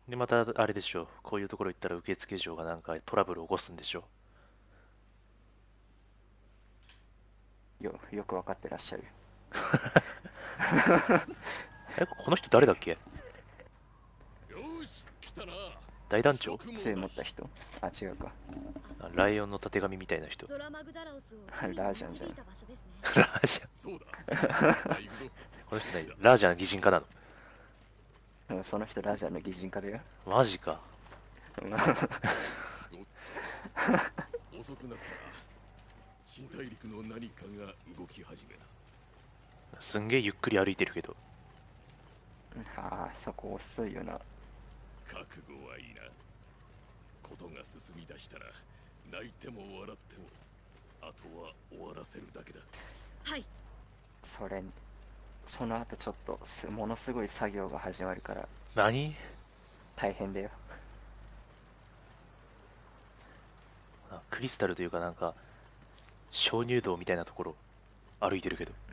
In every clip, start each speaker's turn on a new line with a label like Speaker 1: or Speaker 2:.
Speaker 1: で、またあれでしょ。こういうところ行ったら受付嬢がなんかトラブル起こすんでしょ。
Speaker 2: よくわかってらっしゃる。
Speaker 1: え、この人誰だっけ？
Speaker 3: よし来たな。
Speaker 1: 大団長？
Speaker 3: 職
Speaker 2: 杖
Speaker 3: 務だし
Speaker 2: 持った人。あ、違うか。
Speaker 1: ライオンのたてがみみたいな人。
Speaker 4: ゾラマグダラオスを
Speaker 2: ラージャンじゃん。
Speaker 4: 導いた場所ですね。
Speaker 1: ラージャン。
Speaker 3: そうださあ行くぞ。
Speaker 1: この人何？ラージャン擬人化なの？
Speaker 2: うん、その人ラージャンの擬人化だよ。
Speaker 1: マジか。
Speaker 3: おっと遅くなったな。新大陸の何かが動き始めた。
Speaker 1: すんげえゆっくり歩いてるけど。
Speaker 2: ああ、そこ遅いよな。
Speaker 3: 覚悟はいいな。ことが進み出したら泣いても笑ってもあとは終わらせるだけだ。
Speaker 4: はい。
Speaker 2: それに、その後ちょっとものすごい作業が始まるから
Speaker 1: 何？
Speaker 2: 大変だよ。
Speaker 1: クリスタルというかなんか、鍾乳洞みたいなところ歩いてるけど。
Speaker 2: うん。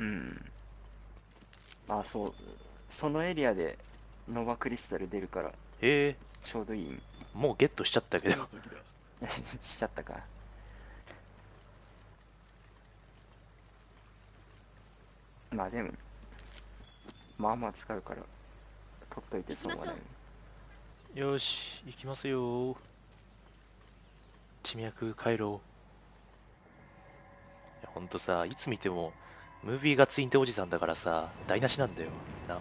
Speaker 2: あ、そう。そのエリアでノバクリスタル出るから
Speaker 1: え
Speaker 2: ちょうどいい。
Speaker 1: もうゲットしちゃったけど。
Speaker 3: この先だ。
Speaker 2: しちゃったか。まあでも、まあまあ使うから取っといて損はない。
Speaker 1: よし、行きますよ。地脈回廊。いやほんとさ、いつ見てもムービーがツインテおじさんだからさ、台無しなんだよな。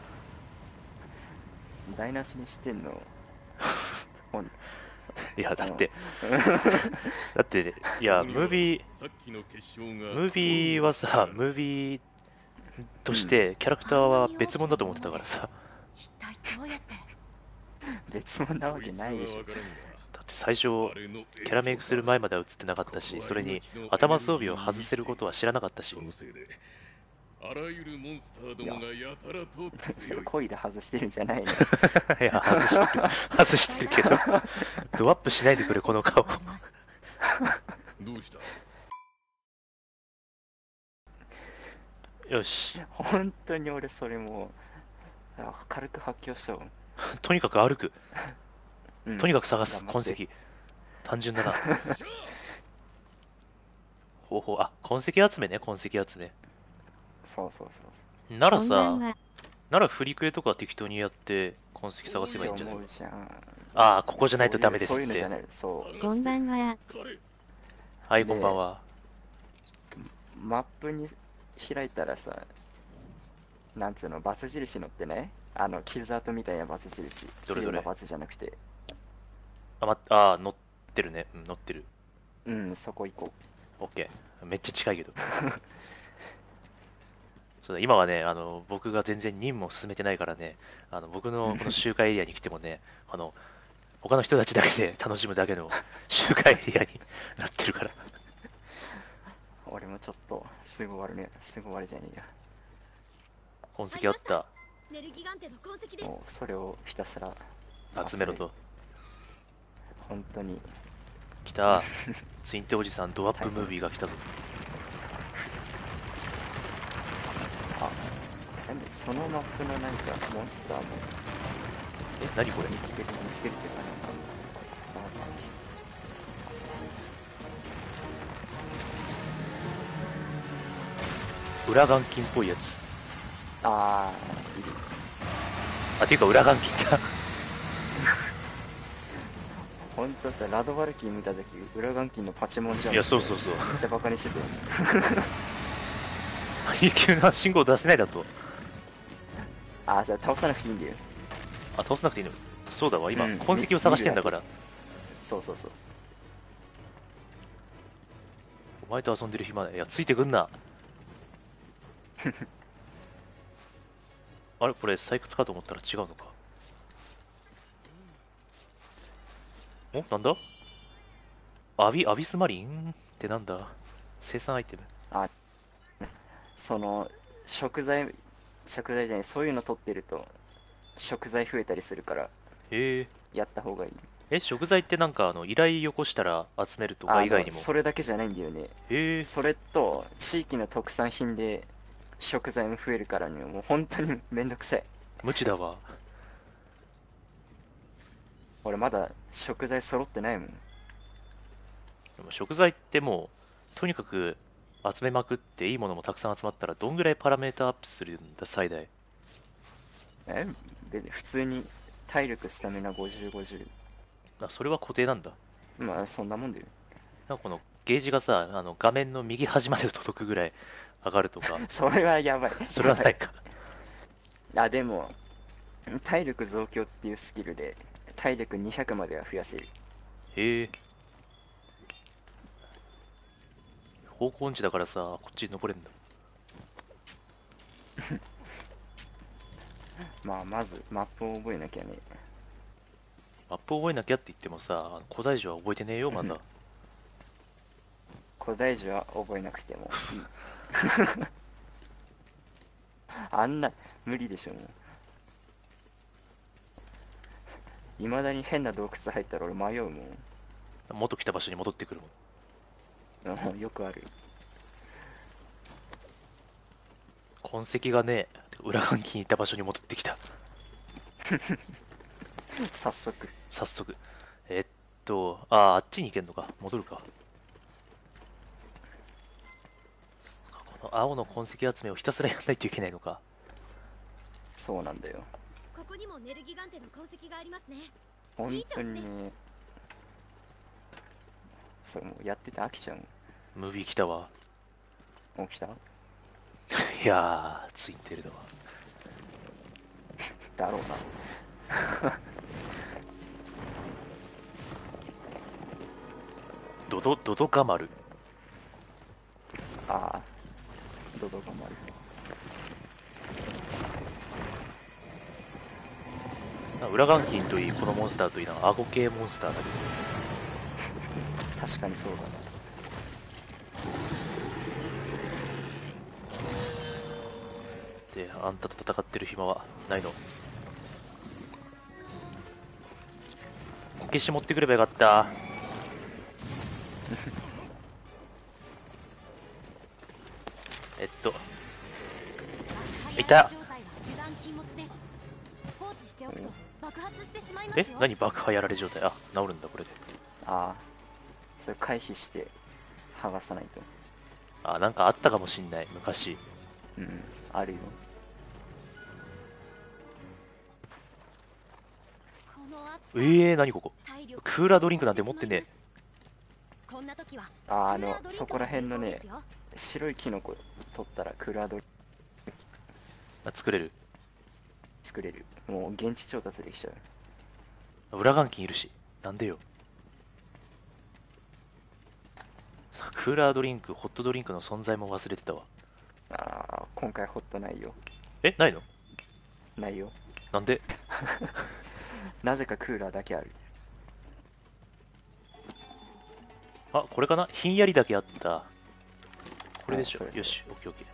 Speaker 2: 台無しにしてんの。ほん
Speaker 1: いやだってだっていやムービー
Speaker 3: さっきの結晶が
Speaker 1: ムービーはさ、ムービーとしてキャラクターは別物だと思ってたからさ。
Speaker 4: 一体どうやって？
Speaker 2: 別物なわけないでしょ。
Speaker 1: だって最初キャラメイクする前までは映ってなかったし、それに頭装備を外せることは知らなかったし。
Speaker 3: そのせいであらゆるモンスターどもがやたらと
Speaker 2: そ
Speaker 3: 強い。
Speaker 2: れ恋で外してるんじゃないの。
Speaker 1: いや外してるけどドアップしないでくれこの顔。
Speaker 3: どうした？
Speaker 1: よし、
Speaker 2: 本当に俺それもう軽く発狂したわ。
Speaker 1: とにかく歩く。
Speaker 2: うん、
Speaker 1: とにかく探す痕
Speaker 2: 頑張って
Speaker 1: 跡。単純だな。方法、あ、痕跡集めね、痕跡集め。
Speaker 2: そうそうそうそ
Speaker 1: なら
Speaker 4: こんばん
Speaker 1: さ、
Speaker 4: は。
Speaker 1: なら振りクエとか適当にやって痕跡探
Speaker 2: うって
Speaker 1: せばいいんじゃない？
Speaker 2: 思うじゃん。
Speaker 1: ああ、ここじゃないとダメですって。
Speaker 2: そういうのじゃない。そう
Speaker 4: こんばんは。
Speaker 3: 彼
Speaker 1: はい、
Speaker 2: で
Speaker 1: こんばんは。
Speaker 2: マップに開いたらさ、なんつうの、バツ印のってね、傷跡みたいなバツ印、
Speaker 1: どれどれ
Speaker 2: 綺麗なバツじゃなくて、
Speaker 1: 乗ってるね。うん、乗ってる。
Speaker 2: うん、そこ行こ
Speaker 1: オッケー。めっちゃ近いけど。そうだ、今はね、僕が全然任務を進めてないからね、僕のこの周回エリアに来てもね、他の人たちだけで楽しむだけの周回エリアになってるから。
Speaker 2: う。俺もちょっと、すぐ終わるね。すぐ終わるじゃねえや。
Speaker 1: 痕跡あった。
Speaker 4: ネルギガンテの痕跡です。
Speaker 2: もう、それをひたすら
Speaker 1: 集めろと。
Speaker 2: 本当に、
Speaker 1: 来た。ツインテおじさんドアップムービーが来たぞ。
Speaker 2: あ、なんで、そのマップのなんか、モンスターも
Speaker 1: え、何これ？
Speaker 2: 見つけてっていうかなんか、
Speaker 1: 裏眼筋っぽいやつ。
Speaker 2: いる。
Speaker 1: あ、ていうか裏眼筋だ。
Speaker 2: ほんとさ、ラドバルキー見たとき、裏眼筋のパチモンじゃん。
Speaker 1: いや、そうそうそう。
Speaker 2: めっちゃバカにしてて。
Speaker 1: 急な信号出せないだと。
Speaker 2: あ、じゃあ倒さなくていいんだよ。
Speaker 1: あ、倒さなくていいの？そうだわ、今、
Speaker 2: うん
Speaker 1: 痕跡を探してんだから。
Speaker 2: そうそうそう。
Speaker 1: お前と遊んでる暇ない。いや、ついてくんな。あれこれ採掘かと思ったら違うのか。おなんだ？アビスマリンってなんだ？生産アイテム。
Speaker 2: あ、その、食材じゃない、そういうの取ってると、食材増えたりするから、
Speaker 1: へえ。
Speaker 2: やった方がいい。
Speaker 1: え、食材ってなんか依頼よこしたら集めるとか以外にも。
Speaker 2: それだけじゃないんだよね。
Speaker 1: へえ。
Speaker 2: それと、地域の特産品で食材も増えるからね、もう本当にめんどくさい。
Speaker 1: 無知だわ。
Speaker 2: 俺まだ食材揃ってないもん。
Speaker 1: でも食材ってもうとにかく集めまくっていいものもたくさん集まったらどんぐらいパラメータアップするんだ最大？
Speaker 2: 別に普通に体力スタミナ50、50。
Speaker 1: それは固定なんだ。
Speaker 2: まあそんなもんだよ。
Speaker 1: なんかこのゲージがさ、画面の右端まで届くぐらい上がるとか、
Speaker 2: それはやばい。
Speaker 1: それはないか。
Speaker 2: あ、でも、体力増強っていうスキルで、体力200までは増やせる。
Speaker 1: へえ。方向音痴だからさ、こっちに登れんだ。
Speaker 2: まあ、まず、マップを覚えなきゃね。
Speaker 1: マップ覚えなきゃって言ってもさ、古代樹は覚えてねえよ、まだ。
Speaker 2: 古代樹は覚えなくてもいい。あんな、無理でしょ、もう。いまだに変な洞窟入ったら俺迷うも
Speaker 1: 元来た場所に戻ってくるもん。
Speaker 2: ん。よくある。
Speaker 1: 痕跡がねえ。裏換気に行った場所に戻ってきた。
Speaker 2: 早速。
Speaker 1: 早速。あっちに行けんのか。戻るか。この青の痕跡集めをひたすらやんないといけないのか。
Speaker 2: そうなんだよ。
Speaker 4: ここにもネルギガンテの痕跡がありますね。
Speaker 2: 本当にね。それもうやってて飽きちゃう
Speaker 1: ムービー来たわ。
Speaker 2: もん。起きた
Speaker 1: いやー、ツインテールだわ。
Speaker 2: だろうな。
Speaker 1: ドドカマル。
Speaker 2: ああ。ドドガマル。
Speaker 1: 裏換金といい、このモンスターといいな、顎系モンスターだけど。
Speaker 2: 確かにそうだな。
Speaker 1: で、あんたと戦ってる暇はないの？こけし持ってくればよかった。いた。何爆破やられ状態？あ、治るんだこれで。
Speaker 2: ああ。それ回避して剥がさないと。
Speaker 1: あ、なんかあったかもしんない昔。
Speaker 2: うん、あるよ。
Speaker 1: 何ここ。クーラードリンクなんて持ってね
Speaker 2: あ、そこら辺のね、白いキノコ取ったらクーラードリンク
Speaker 1: 作れる。
Speaker 2: 作れる。もう現地調達できちゃう。
Speaker 1: 裏換金いるし、なんでよ。クーラードリンク、ホットドリンクの存在も忘れてたわ。
Speaker 2: ああ、今回ホットないよ。
Speaker 1: ないの？
Speaker 2: ないよ。
Speaker 1: なんで？
Speaker 2: なぜかクーラーだけある。
Speaker 1: あ、これかな？ひんやりだけあった。これでしょ。
Speaker 2: それそれ
Speaker 1: よし、オッケーオッケー。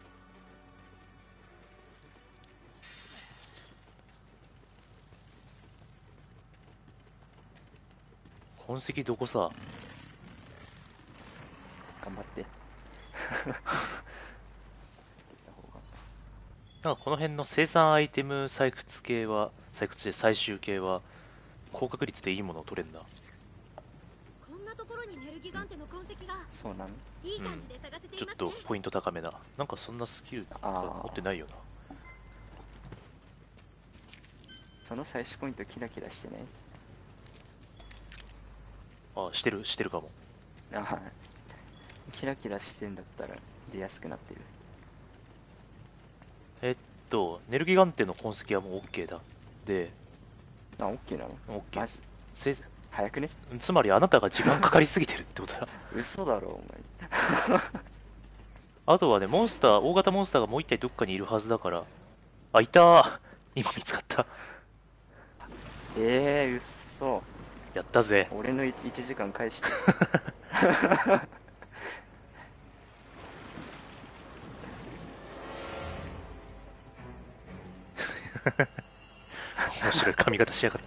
Speaker 1: 痕跡どこさ？
Speaker 2: 頑張って。
Speaker 1: なんかこの辺の生産アイテム採掘系は、採掘で最終系は高確率でいいものを取れんだ。
Speaker 4: こんなところにネルギガンテの痕跡が。
Speaker 2: そうなの？
Speaker 4: いい感じで探せてい
Speaker 1: ちょっ
Speaker 4: ますね。
Speaker 1: とポイント高めだ。なんかそんなスキルとか持ってないよ
Speaker 2: その最終ポイントキラキラしてね。
Speaker 1: な。あ、してるかも。
Speaker 2: ああ、キラキラしてんだったら出やすくなってる。
Speaker 1: ネルギガンテの痕跡はもう OK だ。で、
Speaker 2: あ、オッケーなの？
Speaker 1: OK。
Speaker 2: マジ？早くね？
Speaker 1: つまりあなたが時間かかりすぎてるってことだ。
Speaker 2: 嘘だろ、お前。
Speaker 1: あとはね、大型モンスターがもう一体どっかにいるはずだから。あ、いたー。今見つかった。
Speaker 2: 嘘。
Speaker 1: やったぜ。
Speaker 2: 俺の1時間返して。
Speaker 1: 面白い髪型しやがって。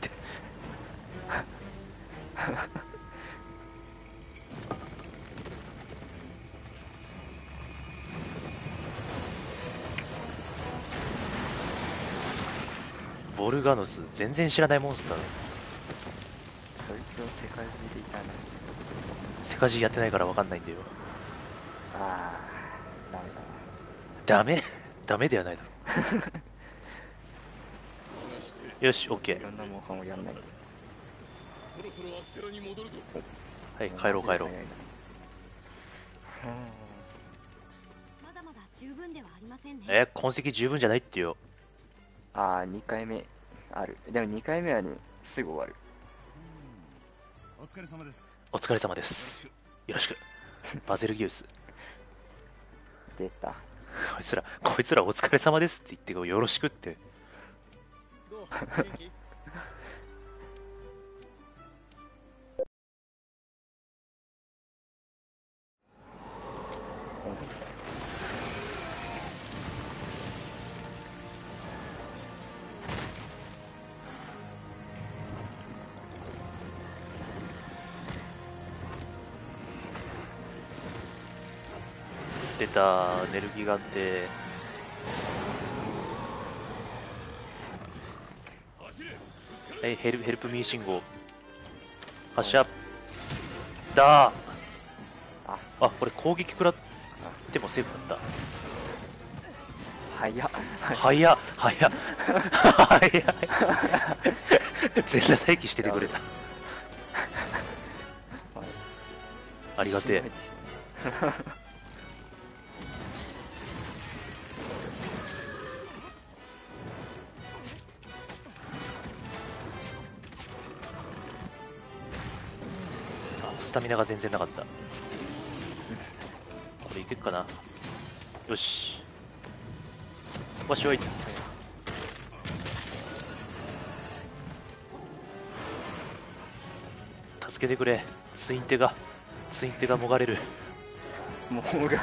Speaker 1: ボルガノス、全然知らないモンスター。
Speaker 2: 応世界中でいたね。
Speaker 1: 世界中やってないから分かんないんだよ。
Speaker 2: ああ、ダメだな。
Speaker 1: ダメダメではないだろ。
Speaker 3: 探して
Speaker 1: よし、オッケ
Speaker 2: いろんなモンハンをやんないと。
Speaker 3: そろそろアステラに戻るぞ。
Speaker 1: ー。はい、帰ろう帰ろう。
Speaker 4: まだまだ十分ではありませんね。
Speaker 1: 痕跡十分じゃないってよ。
Speaker 2: ああ、2回目ある。でも2回目はね、すぐ終わる。
Speaker 5: お疲れ様です。
Speaker 1: お疲れ様です。よろしく。バゼルギウス。
Speaker 2: 出た。
Speaker 1: こいつらお疲れ様ですって言ってよろしくって。
Speaker 5: どう元気？
Speaker 1: 出た、ネルギガンテ。はい、ヘルプミー信号。発射。だー。あ、これ攻撃食らってもセーフだっ
Speaker 2: 早っ。
Speaker 1: た。早っ。早い。全裸待機しててくれた。ありがてえ。スタミナが全然なかった。これいけるかな。よし。わしはいい。助けてくれ。ツインテがもがれる。
Speaker 2: もがれる。それ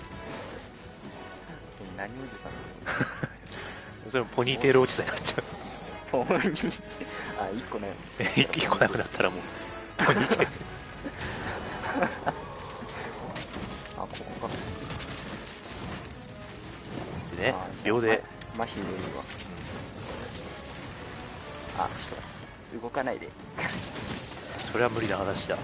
Speaker 2: 何おじさん
Speaker 1: それもポニーテールおじさんになっちゃう。
Speaker 2: ポニーあ、1個ね。
Speaker 1: 一個なくなったらもうポニーテール。
Speaker 2: あ、ここか。
Speaker 1: でね
Speaker 2: あ、
Speaker 1: 秒で。
Speaker 2: 麻痺入れるわ。あ、ちょっと動かないで。
Speaker 1: それは無理な話だ。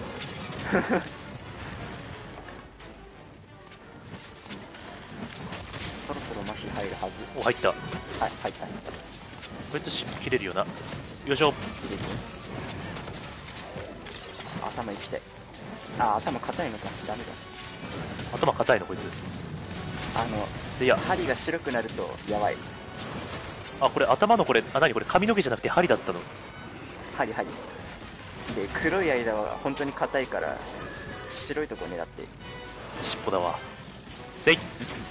Speaker 2: そろそろ麻痺入るはず。
Speaker 1: お、入った。
Speaker 2: はい、入った。
Speaker 1: こいつ切れるよな。よいしょ。
Speaker 2: 入れて。ちょっと頭いきたい。あ、頭硬いのか。ダメだ。
Speaker 1: 頭硬いのこいつ。いや、
Speaker 2: 針が白くなるとやばい。
Speaker 1: あ、これ頭のこれ、何これ髪の毛じゃなくて針だったの。
Speaker 2: 針。で、黒い間は本当に硬いから、白いとこ狙って。
Speaker 1: 尻尾だわ。せい。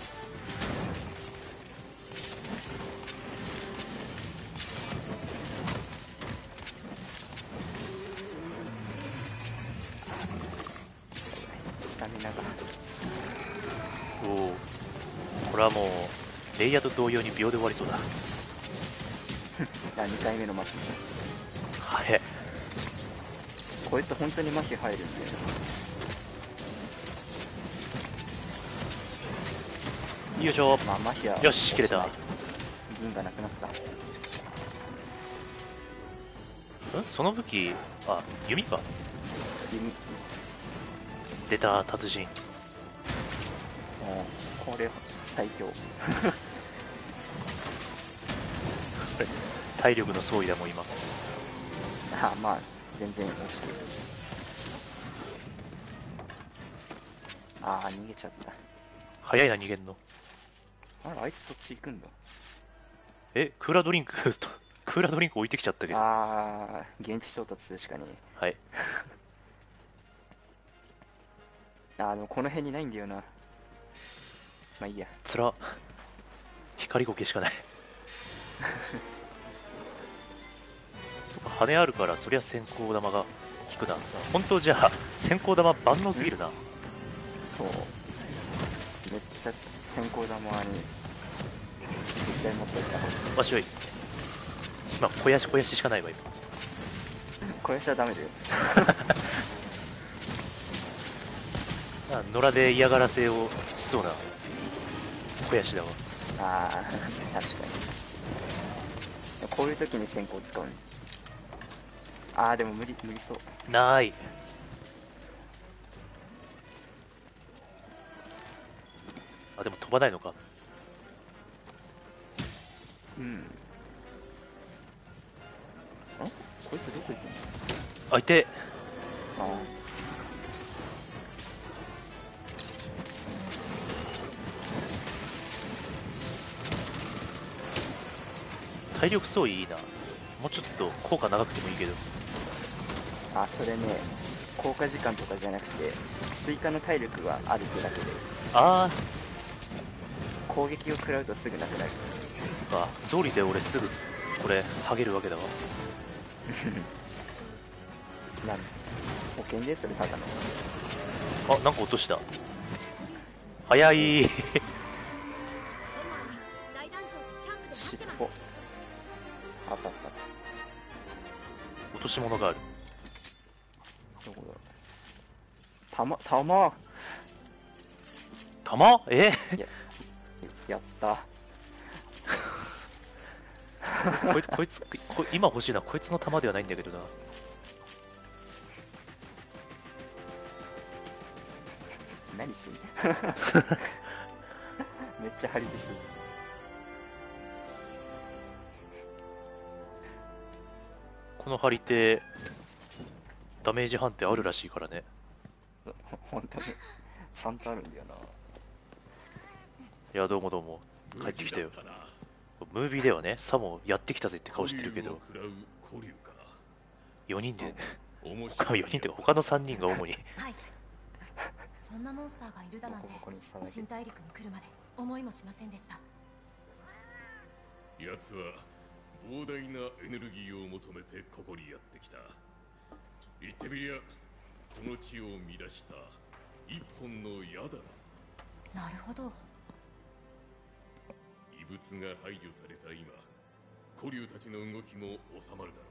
Speaker 2: スタミナが。
Speaker 1: おお。これはもうレイヤーと同様に秒で終わりそうだ。
Speaker 2: 2回目の麻痺。
Speaker 1: 早い。
Speaker 2: こいつ本当に麻痺入るんだよ。
Speaker 1: よいしょ。
Speaker 2: まあ、麻痺は
Speaker 1: よし切れた。
Speaker 2: 銀がなくなった。
Speaker 1: その武器、あ、弓か。
Speaker 2: 弓。
Speaker 1: 出た達人。
Speaker 2: これ最強。
Speaker 1: 体力の総意だもん今。
Speaker 2: あ、まあ全然 OK。ああ、逃げちゃった。
Speaker 1: 早いな逃げんの。
Speaker 2: あら、あいつそっち行くんだ。
Speaker 1: クーラードリンククーラードリンク置いてきちゃったけど。
Speaker 2: ああ、現地調達するしかね
Speaker 1: はい。
Speaker 2: え。ああ、でもこの辺にないんだよな。まあいいや。
Speaker 1: つら。光ゴケしかない。そっか、羽あるからそりゃ先行玉が効くな。本当じゃあ先行玉万能すぎるな。
Speaker 2: そう。めっちゃ先行玉に絶対持っておいた方がいい。
Speaker 1: わしはいい。今肥やししかないわ今。
Speaker 2: これしちゃダメだよ。
Speaker 1: 野良で嫌がらせをしそうな肥やしだわ。
Speaker 2: ああ、確かに。こういう時に先行使うね。 あーでも無理そう。
Speaker 1: ない。あ、でも飛ばないのか。
Speaker 2: うん。こいつどこ行くの？
Speaker 1: あ、いて。
Speaker 2: あ
Speaker 1: 体力装備いいな。もうちょっと効果長くてもいいけど。
Speaker 2: あ、それね、効果時間とかじゃなくて、追加の体力があるってだけで、
Speaker 1: あ
Speaker 2: 攻撃を食らうとすぐなくなる。
Speaker 1: ー、そっか。道理で俺すぐ、これ、ハゲるわけだわ。
Speaker 2: 何？保険でそれただの。
Speaker 1: あ、なんか落とした。早い。
Speaker 4: ロマン大団長とキャンプで待
Speaker 2: 尻
Speaker 4: ってます。
Speaker 2: 尾。あったあった。
Speaker 1: 落とし物がある。
Speaker 2: どこだろう。弾
Speaker 1: 弾？
Speaker 2: やった
Speaker 1: こいつ今欲しいな。こいつの弾ではないんだけどな。
Speaker 2: 何してんの？めっちゃ張り出してる。
Speaker 1: この張り手、ダメージ判定あるらしいからね。
Speaker 2: 本当にちゃんとあるんだよな。
Speaker 1: いや、どうもどうも。帰ってきたよ
Speaker 3: 無事だったな。
Speaker 1: ムービーではね、さもやってきたぜって顔してるけど、
Speaker 3: 古竜を食らう古竜か。
Speaker 1: 4人で、
Speaker 3: 面
Speaker 1: 他
Speaker 3: 白い
Speaker 1: 4人ってか他の3人が主に。
Speaker 6: はい。そんなモンスターがいるだなんて
Speaker 2: ここにしただけ
Speaker 6: 新大陸に来るまで思いもしませんでした。
Speaker 3: 奴は膨大なエネルギーを求めてここにやってきた。言ってみりゃこの地を乱した一本の矢だな。
Speaker 6: なるほど。
Speaker 3: 異物が排除された今、古竜たちの動きも収まるだ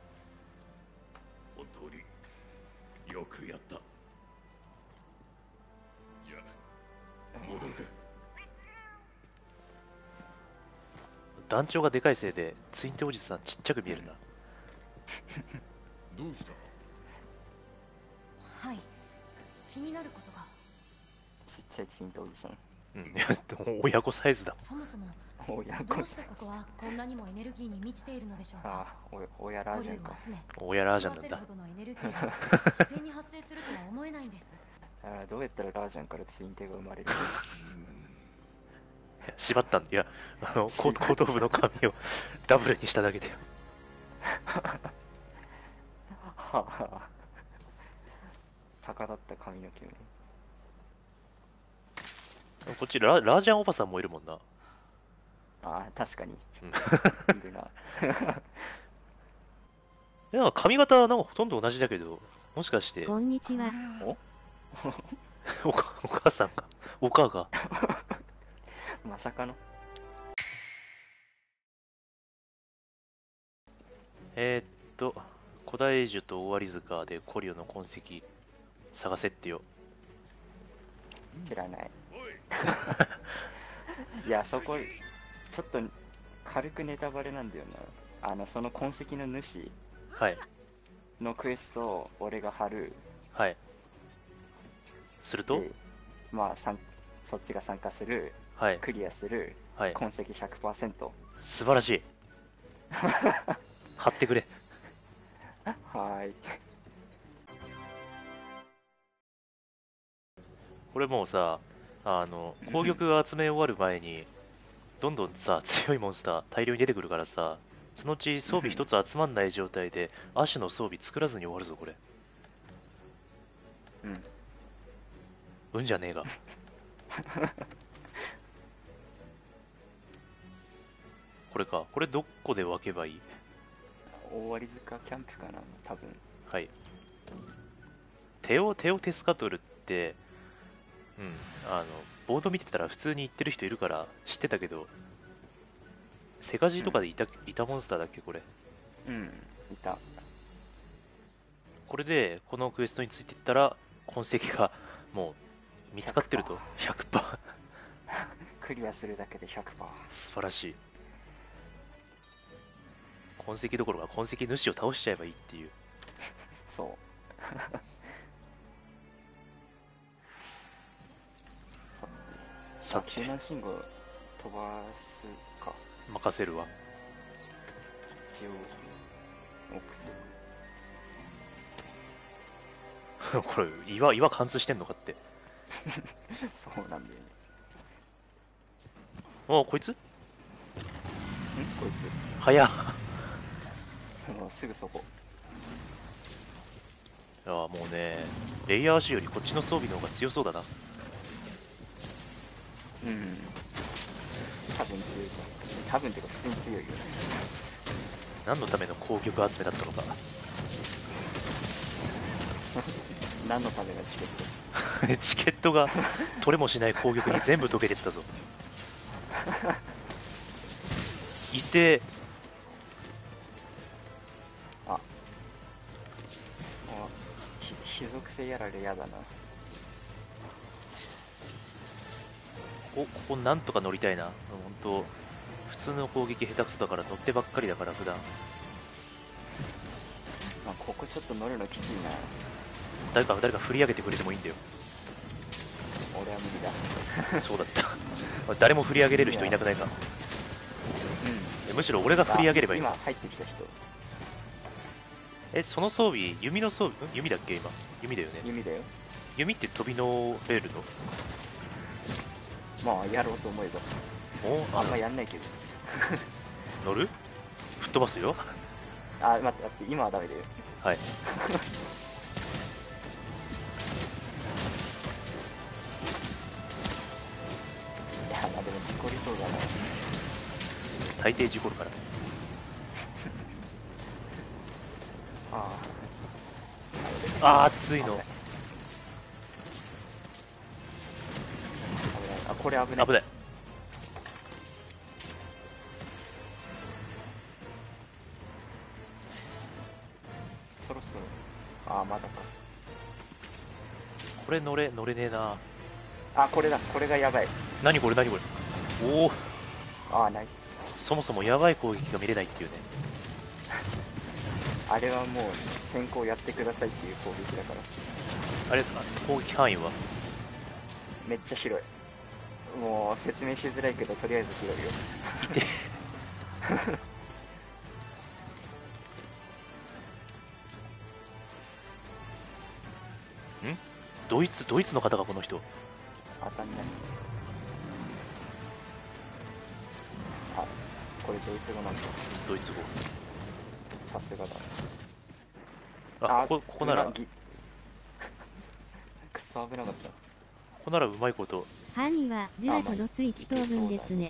Speaker 3: ろう。本当によくやった。じゃあ戻るか。
Speaker 1: 団長がでかいせいで、ツインテおじさんちっちゃく見えるな。
Speaker 3: どうした？
Speaker 6: はい。気になることが。
Speaker 2: ちっちゃいツイントおじさん。
Speaker 1: うん、いや、でも親子サイズだ。
Speaker 6: そもそも
Speaker 2: 親子
Speaker 6: どうしてここはこんなにもエネルギーに満ちているのでしょうか。
Speaker 2: ああ、親ラージャンか。
Speaker 6: 古竜を集め、
Speaker 1: 親ラージャンなんだ
Speaker 6: 吸わせるほ。どのエネルギーが自然に発生するとは思えないんです。
Speaker 2: ああ、どうやったらラージャンからツインテが生まれる？
Speaker 1: 縛ったんだ。いや、後頭部の髪をダブルにしただけだよ。
Speaker 2: はあ、逆立った髪の毛をね。
Speaker 1: こっちラージャンおばさんもいるもんな。
Speaker 2: ああ、確かに。
Speaker 1: うん
Speaker 2: いるな。
Speaker 1: いや、髪型なんかほとんど同じだけど、もしかして、
Speaker 7: こんにちは。
Speaker 1: お母さんか。お母が。
Speaker 2: まさかの。
Speaker 1: 古代樹と尾張塚でコリオの痕跡探せってよ。
Speaker 2: 知らない。
Speaker 3: おい、
Speaker 2: いや、そこ、ちょっと軽くネタバレなんだよな。その痕跡の主
Speaker 1: はい。
Speaker 2: のクエストを俺が貼る。
Speaker 1: はい。すると、
Speaker 2: で、まあ、そっちが参加する、
Speaker 1: はい。
Speaker 2: クリアする、
Speaker 1: はい。
Speaker 2: 痕跡 100%。
Speaker 1: 素晴らしい。貼ってくれ。
Speaker 2: はーい。
Speaker 1: これもうさ、攻撃が集め終わる前に、どんどんさ、強いモンスター大量に出てくるからさ、そのうち装備一つ集まんない状態で、アシュの装備作らずに終わるぞ、これ。
Speaker 2: うん。
Speaker 1: うんじゃねえが。これか。これどこで分けばいい？
Speaker 2: 大割塚キャンプかな、多分。
Speaker 1: はい。テオテスカトルって、うん、ボード見てたら普通に言ってる人いるから知ってたけど、セカジとかでいたモンスターだっけ、これ。
Speaker 2: うん、いた。
Speaker 1: これで、このクエストについていったら、痕跡がもう見つかってると 100%。
Speaker 2: クリアするだけで 100%。
Speaker 1: 素晴らしい。痕跡どころか痕跡主を倒しちゃえばいいっていう。
Speaker 2: そう
Speaker 1: さて
Speaker 2: 救難信号飛ばすか。
Speaker 1: 任せるわ。
Speaker 2: 一応送っ
Speaker 1: これ岩貫通してんのかって。
Speaker 2: とくそうなんだよね。
Speaker 1: おこいつ
Speaker 2: こいつ
Speaker 1: 早っ。
Speaker 2: すぐそこ。
Speaker 1: いやもうねレイヤー C よりこっちの装備の方が強そうだな。
Speaker 2: うん多分強いか。多分ってか普通に強いよね。
Speaker 1: 何のための攻撃集めだったのか。
Speaker 2: 何のためのチケット。
Speaker 1: チケットが取れもしない攻撃に全部解けてったぞ。いて
Speaker 2: 種族性やられやだな。
Speaker 1: ここなんとか乗りたいな。本当普通の攻撃下手くそだから乗ってばっかりだから普段。
Speaker 2: ここちょっと乗るのきついな。
Speaker 1: 誰か振り上げてくれてもいいんだよ。
Speaker 2: 俺は無理だ。
Speaker 1: そうだった誰も振り上げれる人いなくないか。むしろ俺が振り上げればいい。
Speaker 2: 今入ってきた人。
Speaker 1: その装備弓の装備弓だっけ。今弓だよね。
Speaker 2: 弓だよ。
Speaker 1: 弓って飛び乗れるの。
Speaker 2: まあやろうと思えば。あんまやんないけど。
Speaker 1: 乗る吹っ飛ばすよ。
Speaker 2: 待って今はダメだよ。
Speaker 1: はい。
Speaker 2: いやでも事故りそうだな。
Speaker 1: 大抵事故るから。熱いの。
Speaker 2: 危ない。これ危ない。
Speaker 1: 危ない。
Speaker 2: そろそろまだか。
Speaker 1: これ乗れねえな。
Speaker 2: これだ。これがやばい。
Speaker 1: 何これおお。
Speaker 2: ナイス。
Speaker 1: そもそもやばい攻撃が見れないっていうね。
Speaker 2: あれはもう先行やってくださいっていう攻撃だから。
Speaker 1: あれ攻撃範囲は
Speaker 2: めっちゃ広い。もう説明しづらいけどとりあえず広いよ。
Speaker 1: いてんドイツの方がこの人。
Speaker 2: 当たんない。これドイツ語なんだ。
Speaker 1: ドイツ語。
Speaker 2: さすがだ。
Speaker 1: ここなら
Speaker 2: くっそ危なかった。
Speaker 1: ここならうまいこと。
Speaker 6: ハニーはジュラとドス1等分ですね。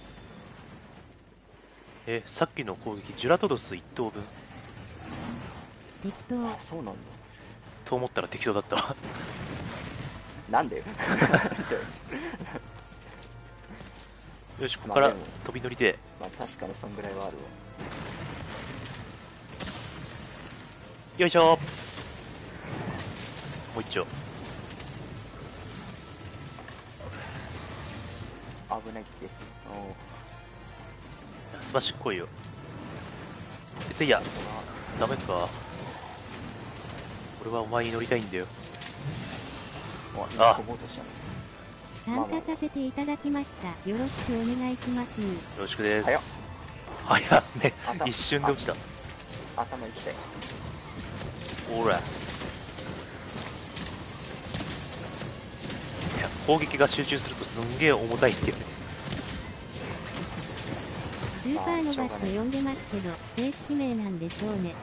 Speaker 1: さっきの攻撃ジュラトドス1等分。
Speaker 6: 適当。
Speaker 2: そうなんだ。
Speaker 1: と思ったら適当だったわ。
Speaker 2: なんでよ。
Speaker 1: よし、ここから飛び乗りで。
Speaker 2: 確かにそんぐらいはあるわ。
Speaker 1: よいしょ。もう一丁。
Speaker 2: 危ないって。
Speaker 1: スマッシュ来いよ。せいや、ダメか。俺はお前に乗りたいんだよ。
Speaker 2: 飛ぼうとしたの。
Speaker 6: 参加させていただきました。よろしくお願いします。
Speaker 1: よろしくです。早っね。一瞬で落ちた。
Speaker 2: 頭いきたい。
Speaker 1: ほら。いや、攻撃が集中するとすんげえ重たいっていうね。
Speaker 6: スーパーノバって呼んでますけど、正式名なんでしょうね。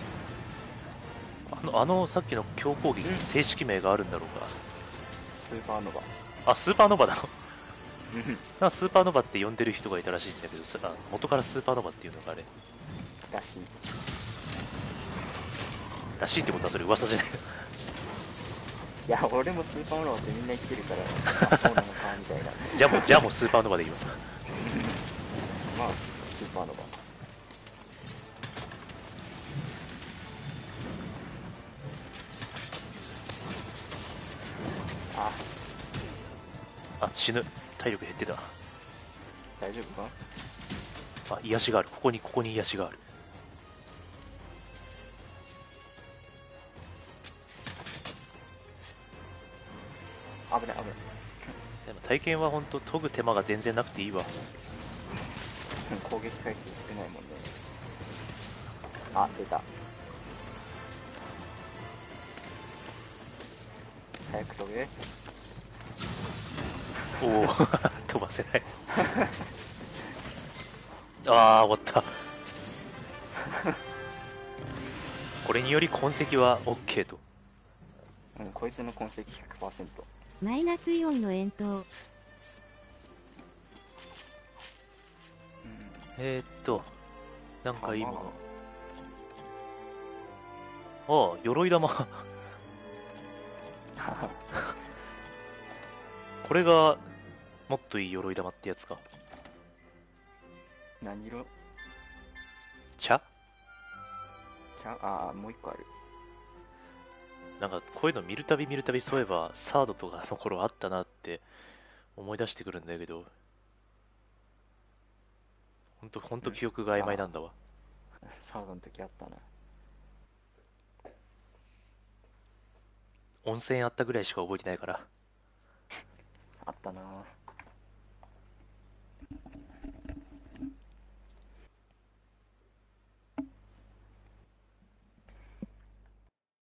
Speaker 1: さっきの強攻撃に正式名があるんだろうか。
Speaker 2: スーパーノバ。
Speaker 1: スーパーノバなの。スーパーノバって呼んでる人がいたらしいんだけどさ、元からスーパーノバっていうのがあれ
Speaker 2: らしい。
Speaker 1: らしいってことはそれ噂じゃない。
Speaker 2: いや俺もスーパーノバってみんな言ってるからそうなのかみたいな。
Speaker 1: じゃあもうスーパーノバでいいわ。
Speaker 2: スーパーノバ。
Speaker 1: 死ぬ。体力減ってた。
Speaker 2: 大丈夫か。
Speaker 1: 癒しがある。ここに癒しがある。
Speaker 2: 危ない。
Speaker 1: でも体験は本当研ぐ手間が全然なくていいわ。
Speaker 2: 攻撃回数少ないもんね。あ、出た。早く飛べ。
Speaker 1: おお飛ばせないああ終わったこれにより痕跡は OK と。
Speaker 2: うん、こいつの痕跡 100%。
Speaker 6: マイナスイオンの遠投。
Speaker 2: うん、
Speaker 1: なんかいいもの。
Speaker 2: 弾
Speaker 1: ああ鎧玉これがもっといい鎧玉ってやつか。
Speaker 2: 何色？
Speaker 1: 茶
Speaker 2: ああ、もう一個ある。
Speaker 1: なんかこういうの見るたびそういえばサードとかの頃あったなって思い出してくるんだけど、ほんと記憶が曖昧なんだわ。
Speaker 2: サードの時あったな。
Speaker 1: 温泉あったぐらいしか覚えてないから。
Speaker 2: あったな。